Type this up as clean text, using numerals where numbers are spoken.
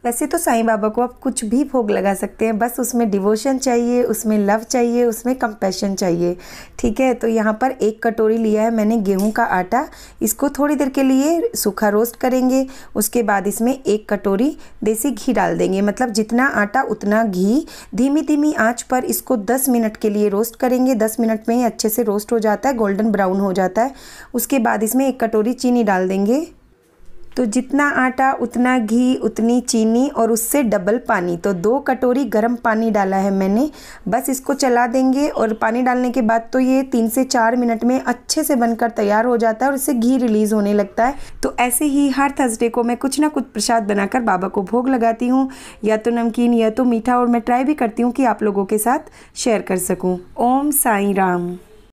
वैसे तो साईं बाबा को आप कुछ भी भोग लगा सकते हैं, बस उसमें डिवोशन चाहिए, उसमें लव चाहिए, उसमें कंपैशन चाहिए। ठीक है, तो यहाँ पर 1 कटोरी लिया है मैंने गेहूं का आटा। इसको थोड़ी देर के लिए सूखा रोस्ट करेंगे। उसके बाद इसमें 1 कटोरी देसी घी डाल देंगे, मतलब जितना आटा उतना घी। धीमी धीमी आंच पर इसको 10 मिनट के लिए रोस्ट करेंगे। 10 मिनट में ही अच्छे से रोस्ट हो जाता है, गोल्डन ब्राउन हो जाता है। उसके बाद इसमें 1 कटोरी चीनी डाल देंगे। तो जितना आटा उतना घी उतनी चीनी और उससे डबल पानी, तो 2 कटोरी गर्म पानी डाला है मैंने। बस इसको चला देंगे और पानी डालने के बाद तो ये 3 से 4 मिनट में अच्छे से बनकर तैयार हो जाता है और इससे घी रिलीज़ होने लगता है। तो ऐसे ही हर थर्सडे को मैं कुछ ना कुछ प्रसाद बनाकर बाबा को भोग लगाती हूँ, या तो नमकीन या तो मीठा, और मैं ट्राई भी करती हूँ कि आप लोगों के साथ शेयर कर सकूँ। ओम साईं राम।